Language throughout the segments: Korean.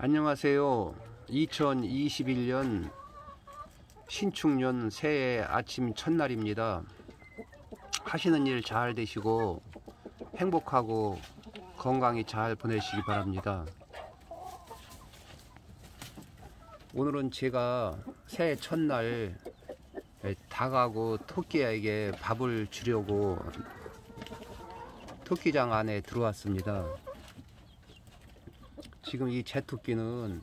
안녕하세요. 2021년 신축년 새해 아침 첫날입니다. 하시는 일 잘 되시고 행복하고 건강히 잘 보내시기 바랍니다. 오늘은 제가 새해 첫날 닭하고 토끼에게 밥을 주려고 토끼장 안에 들어왔습니다. 지금 이 제토끼는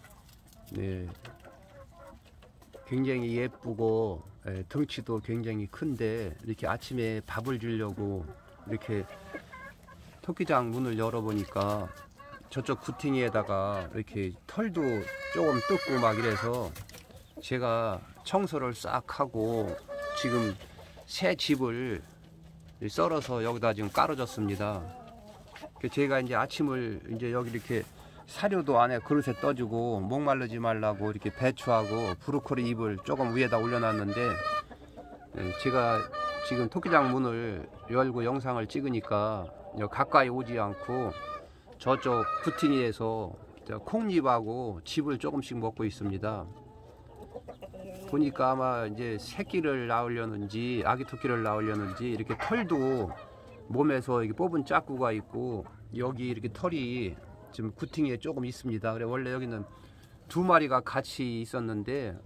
굉장히 예쁘고 덩치도 굉장히 큰데, 이렇게 아침에 밥을 주려고 이렇게 토끼장 문을 열어보니까 저쪽 구팅이에다가 이렇게 털도 조금 뜯고 막 이래서 제가 청소를 싹 하고 지금 새 집을 썰어서 여기다 지금 깔아줬습니다. 제가 이제 아침을 이제 여기 이렇게 사료도 안에 그릇에 떠주고 목마르지 말라고 이렇게 배추하고 브로콜리 잎을 조금 위에다 올려놨는데, 제가 지금 토끼장 문을 열고 영상을 찍으니까 가까이 오지 않고 저쪽 구팅이에서 콩잎하고 즙을 조금씩 먹고 있습니다. 보니까 아마 이제 새끼를 낳으려는지 아기 토끼를 낳으려는지 이렇게 털도 몸에서 이렇게 뽑은 짝구가 있고, 여기 이렇게 털이 지금 구팅이에 조금 있습니다. 그래 원래 여기는 두 마리가 같이 있었는데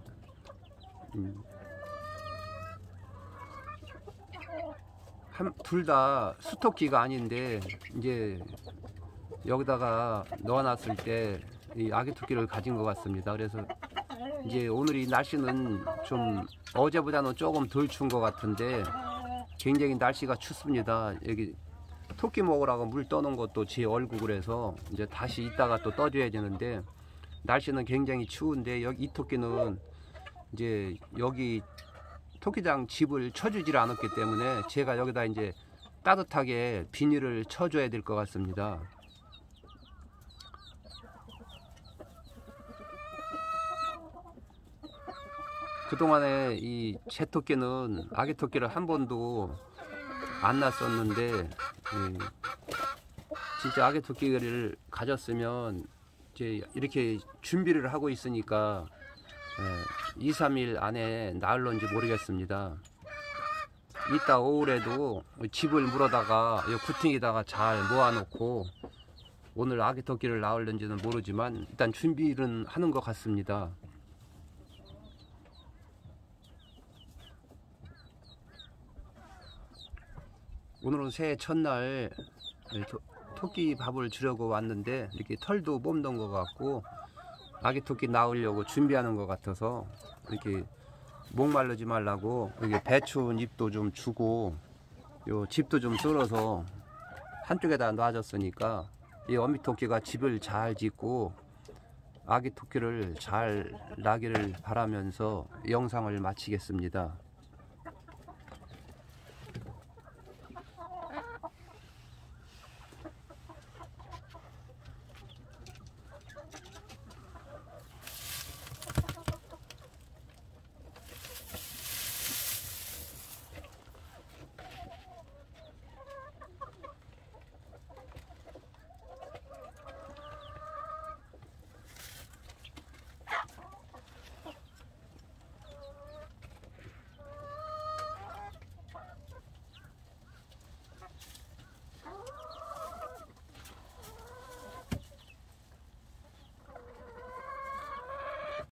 둘 다 수토끼가 아닌데 이제 여기다가 넣어놨을 때 이 아기 토끼를 가진 것 같습니다. 그래서 이제 오늘 이 날씨는 좀 어제보다는 조금 덜 추운 것 같은데 굉장히 날씨가 춥습니다. 여기 토끼 먹으라고 물 떠놓은 것도 제 얼굴에서 이제 다시 이따가 또 떠줘야 되는데, 날씨는 굉장히 추운데 여기 이 토끼는 이제 여기 토끼장 집을 쳐주질 않았기 때문에 제가 여기다 이제 따뜻하게 비닐을 쳐줘야 될 것 같습니다. 그동안에 이 제토끼는 아기 토끼를 한 번도 안 낳았었는데, 진짜 아기 토끼를 가졌으면 이제 이렇게 준비를 하고 있으니까 2, 3일 안에 낳을런지 모르겠습니다. 이따 오후에도 집을 물어다가 구팅에다가 잘 모아놓고 오늘 아기 토끼를 낳을런지는 모르지만 일단 준비는 하는 것 같습니다. 오늘은 새해 첫날 토끼 밥을 주려고 왔는데 이렇게 털도 뽑는 것 같고 아기 토끼 낳으려고 준비하는 것 같아서 이렇게 목마르지 말라고 이렇게 배추 잎도 좀 주고 요 집도 좀 썰어서 한쪽에다 놔줬으니까 이 어미 토끼가 집을 잘 짓고 아기 토끼를 잘 낳기를 바라면서 영상을 마치겠습니다.